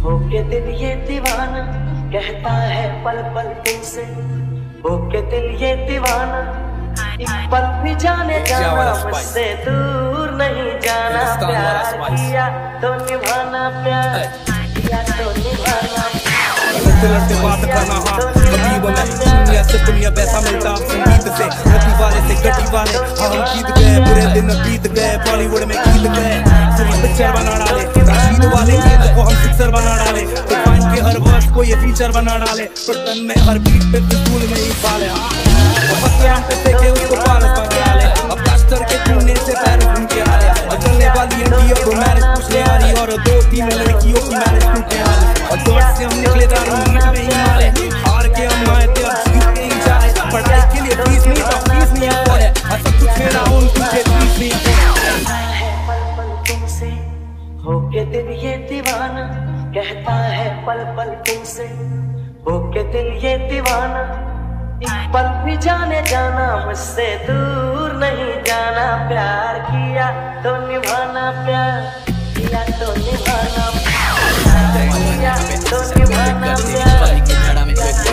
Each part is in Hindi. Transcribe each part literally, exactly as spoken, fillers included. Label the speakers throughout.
Speaker 1: होके दिल ये दीवाना कहता है पल पल तुमसे, होके दिल ये दीवाना एक पल भी जाने जाना मुझसे दूर नहीं जाना। प्यार किया तो निभाना, प्यार किया तो निभाना।
Speaker 2: लड़ते लड़ते बात करना हाँ कभी वो नहीं दुनिया से दुनिया वैसा मिलता संगीत से गति वाले से गति वाले हाँ हम जीत गए पूरे दिन बीत गए बॉलीवुड में गीत गए पिक्चर बना डाले रशीद वाले गेंद को हम सिक्सर बना डाले तूफान के हर वर्ष को ये फीचर बना डाले पर तन में हर बीट पे फिजूल में ही पाले पत्थर हम पे फेंके उसको पारस बना डाले अब प्लास्टर के टूटने से पैर घूम के आ रहे अब चलने वाली इंडिया को मैरिज पूछने आ रही और दो तीन लड़कियों की मैरिज टूटने आ रही और दौड़ से हम निकले दारू मीट में ही मारे हार के हम आए थे अब जीत के ही जा रहे पढ़ाई के लिए फीस नहीं तो फीस नहीं है और सब कुछ मेरा उन पीछे फीस नहीं
Speaker 1: है पल पल तुमसे, होके दिल ये दीवाना कहता है पल पल तुमसे, होके दिल ये दीवाना एक पल भी जाने जाना मुझसे दूर नहीं जाना। प्यार किया तो निभाना, प्यार किया तो निभाना, किया तो निभाना, प्यार किया तो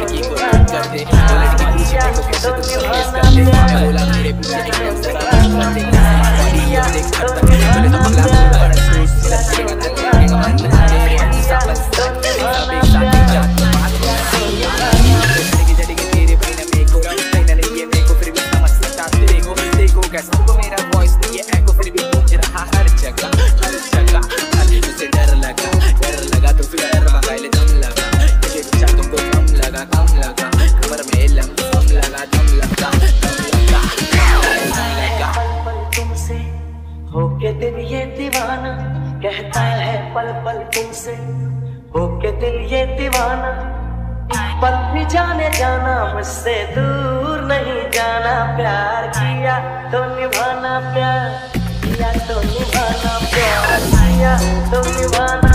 Speaker 3: तुमको मेरा वॉइस नहीं है एको फिर भी गूंज रहा हर जगह हर जगह मुझे डर लगा डर लगा तो फिर डर मगाइले दम लगा मुझे पूछा तुमको कम लगा कम लगा कमर में लम कम लगा दम लगा दम लगा
Speaker 1: पल पल तुमसे, होके दिल ये दीवाना कहता है पल पल तुमसे, होके दिल ये दीवाना एक पल भी जाने जाना मुझसे दूर नहीं जाना। प्यार किया तो निभाना, प्यार किया तो निभाना, प्यार किया तो निभाना।